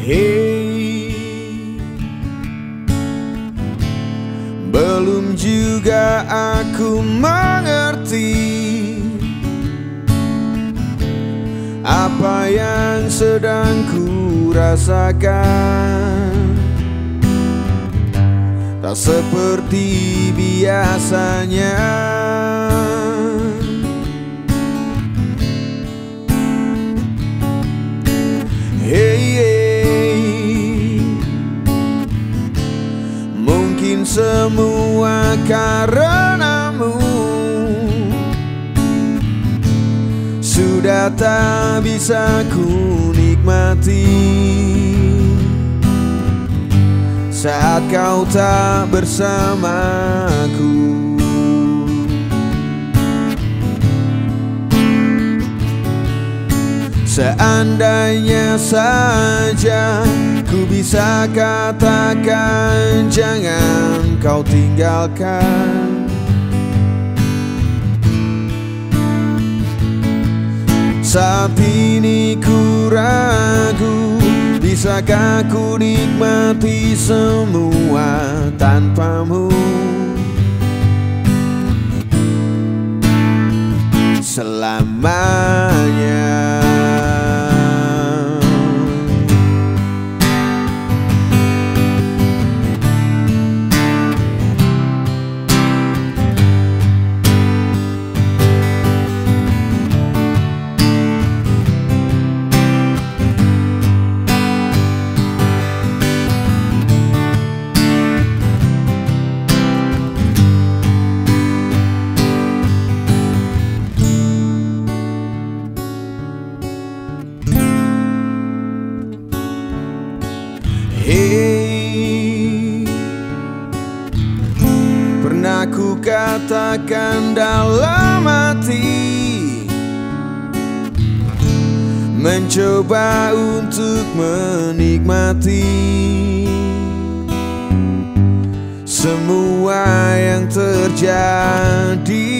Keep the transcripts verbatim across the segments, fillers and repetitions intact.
Hey, belum juga aku mengerti apa yang sedang ku rasakan. Tak seperti biasanya. Hey, hey, mungkin semua karenamu sudah tak bisa ku nikmati saat kau tak bersamaku. Seandainya saja ku bisa katakan jangan kau tinggalkan. Saat ini ku ragu, bisakah ku nikmati semua tanpamu selamanya. Hey, pernah ku katakan dalam hati, mencoba untuk menikmati semua yang terjadi.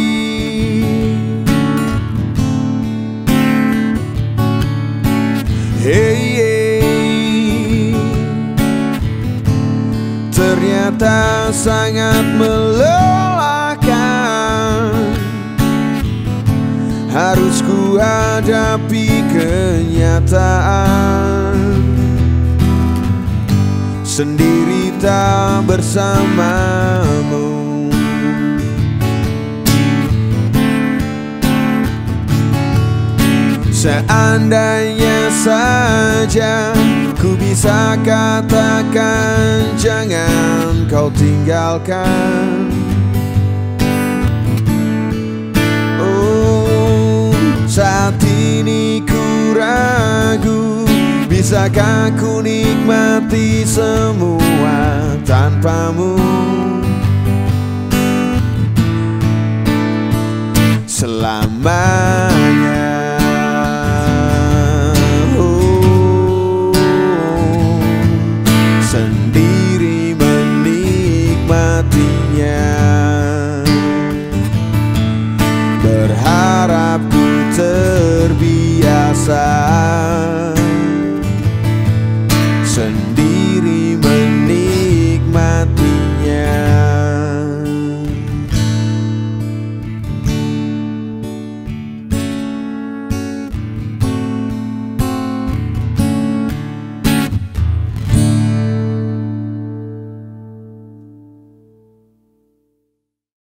Hey, hey, ternyata sangat melelahkan. Harus ku hadapi kenyataan, sendiri tak bersamamu. Seandainya saja ku bisa katakan jangan kau tinggalkan. Oh, saat ini ku ragu, bisakah ku nikmati semua tanpamu selamanya.